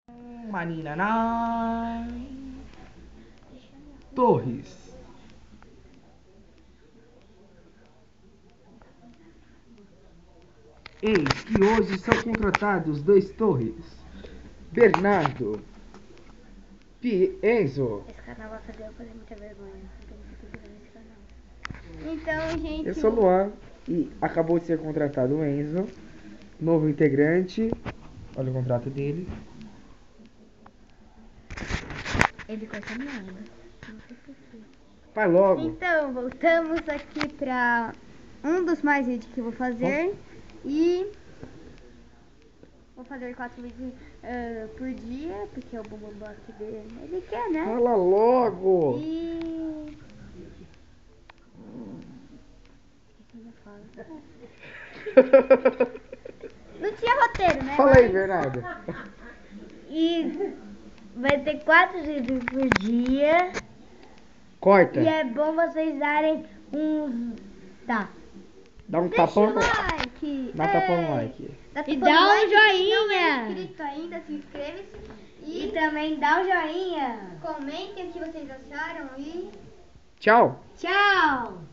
Maninana Torres. Eis que hoje são contratados 2 Torres. Bernardo Enzo. Esse canal vai fazer eu fazer muita vergonha. Esse canal. Então, gente. Eu sou o Luan e acabou de ser contratado o Enzo, novo integrante. Olha o contrato dele. Ele corta minha água. Vai logo. Então, voltamos aqui pra um dos mais vídeos que eu vou fazer. E vou fazer 4 vídeos por dia, porque é o Bumbum aqui dele. Ele quer, né? Fala logo. E não tinha roteiro, né? Fala aí, Bernardo. E vai ter 4 vídeos por dia. Corta. E é bom vocês darem uns. Tá. Dá um Deixa tapão. o like. Dá tapão no like. E dá um joinha. Se não é inscrito ainda, se inscreve-se. E também dá um joinha. Comentem o que vocês acharam e Tchau. tchau.